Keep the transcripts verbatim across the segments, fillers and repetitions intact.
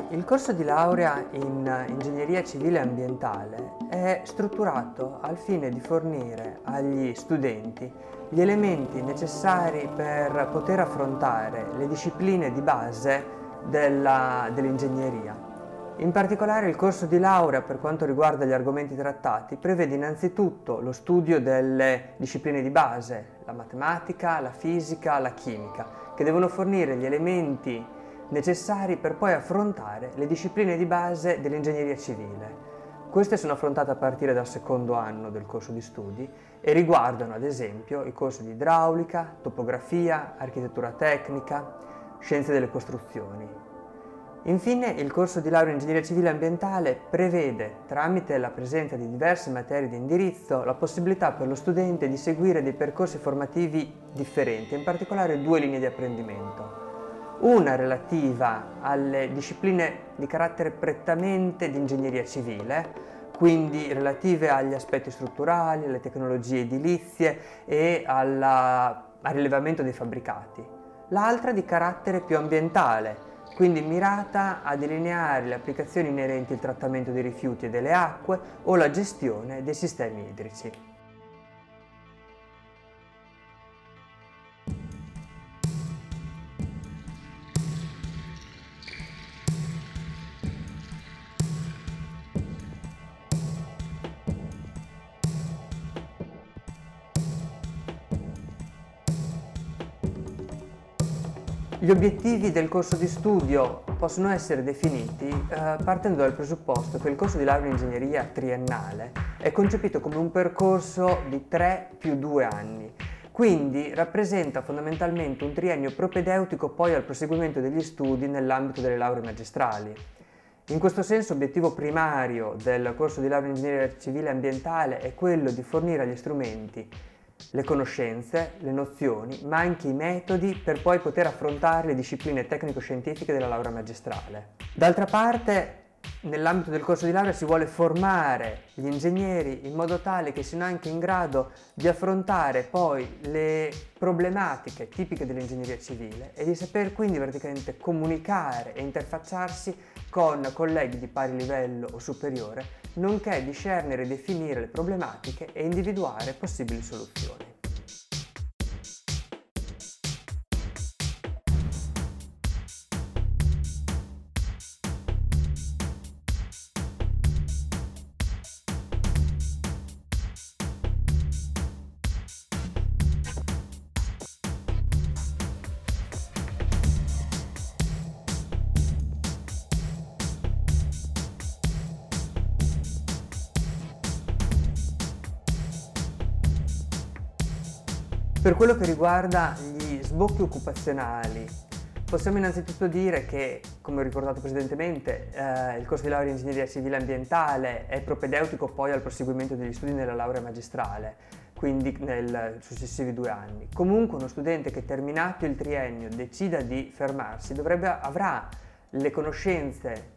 Il corso di laurea in ingegneria civile e ambientale è strutturato al fine di fornire agli studenti gli elementi necessari per poter affrontare le discipline di base dell'ingegneria. In particolare il corso di laurea, per quanto riguarda gli argomenti trattati, prevede innanzitutto lo studio delle discipline di base, la matematica, la fisica, la chimica, che devono fornire gli elementi necessari per poi affrontare le discipline di base dell'ingegneria civile. Queste sono affrontate a partire dal secondo anno del corso di studi e riguardano ad esempio i corsi di idraulica, topografia, architettura tecnica, scienze delle costruzioni. Infine, il corso di laurea in ingegneria civile e ambientale prevede, tramite la presenza di diverse materie di indirizzo, la possibilità per lo studente di seguire dei percorsi formativi differenti, in particolare due linee di apprendimento. Una relativa alle discipline di carattere prettamente di ingegneria civile, quindi relative agli aspetti strutturali, alle tecnologie edilizie e alla, al rilevamento dei fabbricati. L'altra di carattere più ambientale, quindi mirata a delineare le applicazioni inerenti al trattamento dei rifiuti e delle acque o la gestione dei sistemi idrici. Gli obiettivi del corso di studio possono essere definiti eh, partendo dal presupposto che il corso di laurea in ingegneria triennale è concepito come un percorso di tre più due anni, quindi rappresenta fondamentalmente un triennio propedeutico poi al proseguimento degli studi nell'ambito delle lauree magistrali. In questo senso, obiettivo primario del corso di laurea in ingegneria civile e ambientale è quello di fornire agli strumenti le conoscenze, le nozioni, ma anche i metodi per poi poter affrontare le discipline tecnico-scientifiche della laurea magistrale. D'altra parte, nell'ambito del corso di laurea si vuole formare gli ingegneri in modo tale che siano anche in grado di affrontare poi le problematiche tipiche dell'ingegneria civile e di saper quindi praticamente comunicare e interfacciarsi con colleghi di pari livello o superiore, nonché discernere e definire le problematiche e individuare possibili soluzioni. Per quello che riguarda gli sbocchi occupazionali, possiamo innanzitutto dire che, come ho ricordato precedentemente, eh, il corso di laurea in ingegneria civile e ambientale è propedeutico poi al proseguimento degli studi nella laurea magistrale, quindi nei successivi due anni. Comunque uno studente che, terminato il triennio, decida di fermarsi, dovrebbe, avrà le conoscenze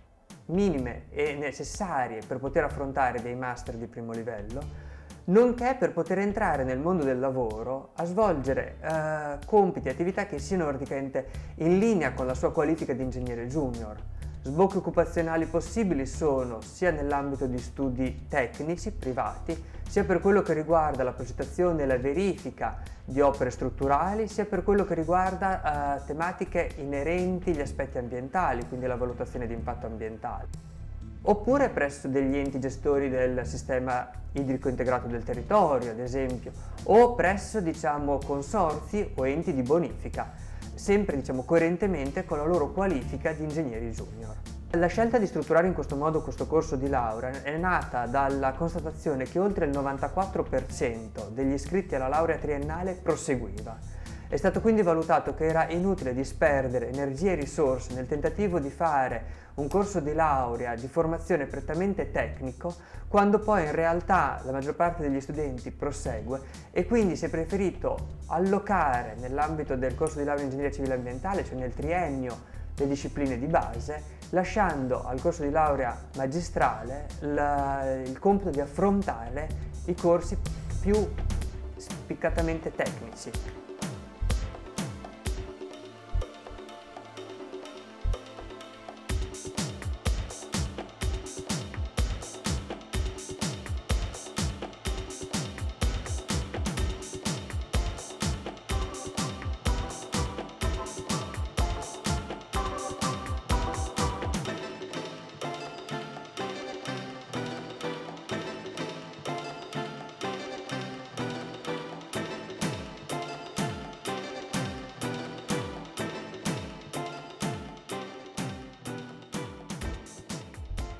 minime e necessarie per poter affrontare dei master di primo livello, nonché per poter entrare nel mondo del lavoro a svolgere eh, compiti e attività che siano praticamente in linea con la sua qualifica di ingegnere junior. Sbocchi occupazionali possibili sono sia nell'ambito di studi tecnici privati, sia per quello che riguarda la progettazione e la verifica di opere strutturali, sia per quello che riguarda eh, tematiche inerenti agli aspetti ambientali, quindi la valutazione di impatto ambientale. Oppure presso degli enti gestori del sistema idrico integrato del territorio, ad esempio, o presso, diciamo, consorzi o enti di bonifica, sempre, diciamo, coerentemente con la loro qualifica di ingegneri junior. La scelta di strutturare in questo modo questo corso di laurea è nata dalla constatazione che oltre il novantaquattro per cento degli iscritti alla laurea triennale proseguiva. È stato quindi valutato che era inutile disperdere energie e risorse nel tentativo di fare un corso di laurea di formazione prettamente tecnico, quando poi in realtà la maggior parte degli studenti prosegue, e quindi si è preferito allocare nell'ambito del corso di laurea in ingegneria civile e ambientale, cioè nel triennio, le discipline di base, lasciando al corso di laurea magistrale la, il compito di affrontare i corsi più spiccatamente tecnici.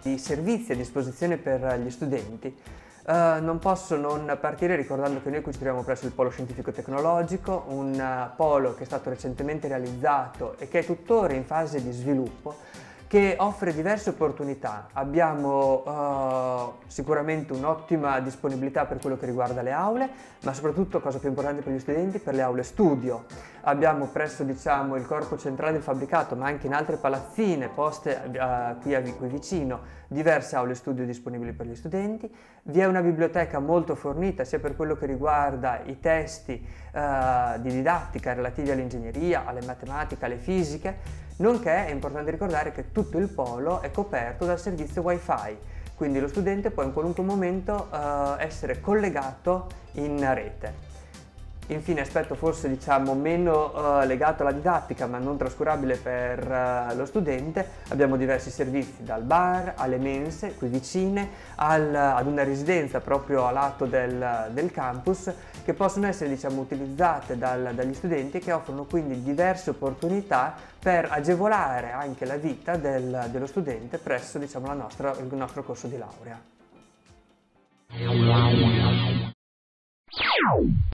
di servizi a disposizione per gli studenti, Uh, non posso non partire ricordando che noi qui ci troviamo presso il Polo Scientifico Tecnologico, un uh, polo che è stato recentemente realizzato e che è tuttora in fase di sviluppo, che offre diverse opportunità. Abbiamo uh, sicuramente un'ottima disponibilità per quello che riguarda le aule, ma soprattutto, cosa più importante per gli studenti, per le aule studio. Abbiamo presso, diciamo, il corpo centrale del fabbricato, ma anche in altre palazzine poste uh, qui, a, qui vicino, diverse aule studio disponibili per gli studenti. Vi è una biblioteca molto fornita sia per quello che riguarda i testi uh, di didattica relativi all'ingegneria, alle matematiche, alle fisiche, nonché è importante ricordare che tutto il polo è coperto dal servizio Wi-Fi, quindi lo studente può in qualunque momento uh, essere collegato in rete. Infine, aspetto forse diciamo meno uh, legato alla didattica ma non trascurabile per uh, lo studente, abbiamo diversi servizi, dal bar alle mense qui vicine al, ad una residenza proprio a lato del, del campus, che possono essere diciamo utilizzate dal, dagli studenti, che offrono quindi diverse opportunità per agevolare anche la vita del, dello studente presso diciamo la nostra, il nostro corso di laurea.